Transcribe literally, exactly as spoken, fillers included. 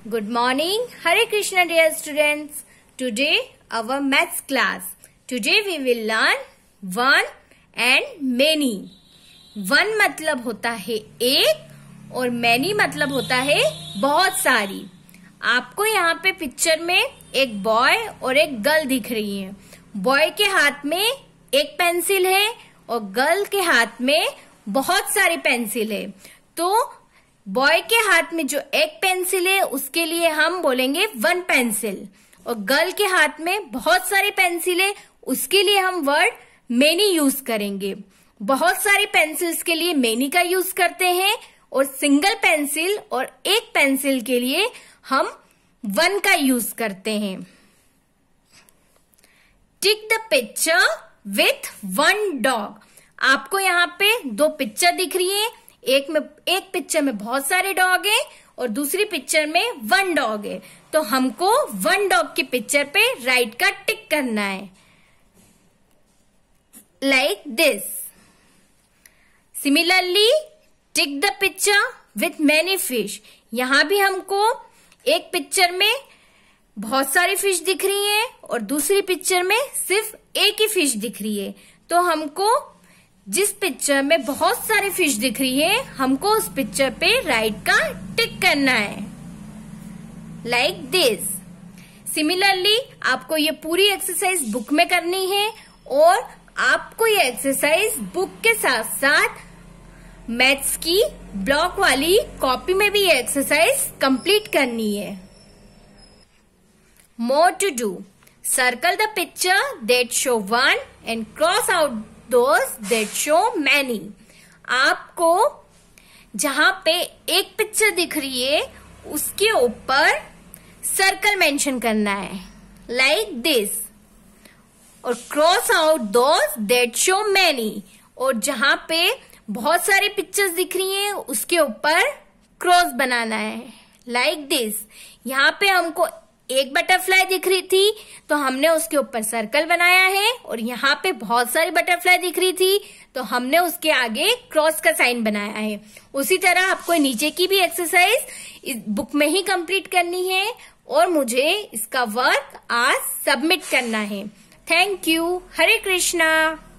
Good morning, Hare Krishna dear students. Today our maths class. Today we will learn one and many. One मतलब होता है एक और many मतलब होता है बहुत सारी. आपको यहाँ पे पिक्चर में एक बॉय और एक गर्ल दिख रही है. बॉय के हाथ में एक पेंसिल है और गर्ल के हाथ में बहुत सारी पेंसिल है. तो बॉय के हाथ में जो एक पेंसिल है उसके लिए हम बोलेंगे वन पेंसिल, और गर्ल के हाथ में बहुत सारी पेंसिल है उसके लिए हम वर्ड मेनी यूज करेंगे. बहुत सारी पेंसिल्स के लिए मेनी का यूज करते हैं और सिंगल पेंसिल और एक पेंसिल के लिए हम वन का यूज करते हैं. Tick the picture with one dog. आपको यहाँ पे दो पिक्चर दिख रही है. एक में एक पिक्चर में बहुत सारे डॉग हैं और दूसरी पिक्चर में वन डॉग है. तो हमको वन डॉग की पिक्चर पे राइट का टिक करना है, like this. Similarly tick the picture with many fish. यहां भी हमको एक पिक्चर में बहुत सारी फिश दिख रही है और दूसरी पिक्चर में सिर्फ एक ही फिश दिख रही है. तो हमको जिस पिक्चर में बहुत सारी फिश दिख रही है हमको उस पिक्चर पे राइट का टिक करना है, लाइक दिस. सिमिलरली आपको ये पूरी एक्सरसाइज बुक में करनी है और आपको ये एक्सरसाइज बुक के साथ साथ मैथ्स की ब्लॉक वाली कॉपी में भी ये एक्सरसाइज कंप्लीट करनी है. More to do. Circle the picture that show one and cross out those that show many. आपको जहां पे एक पिक्चर दिख रही है उसके ऊपर सर्कल मेंशन करना है, लाइक दिस, और cross out those that show many. और जहां पे बहुत सारी पिक्चर्स दिख रही हैं उसके ऊपर क्रॉस बनाना है, लाइक दिस. यहाँ पे हमको एक बटरफ्लाई दिख रही थी तो हमने उसके ऊपर सर्कल बनाया है, और यहाँ पे बहुत सारी बटरफ्लाई दिख रही थी तो हमने उसके आगे क्रॉस का साइन बनाया है. उसी तरह आपको नीचे की भी एक्सरसाइज इस बुक में ही कंप्लीट करनी है और मुझे इसका वर्क आज सबमिट करना है. Thank you. हरे कृष्णा.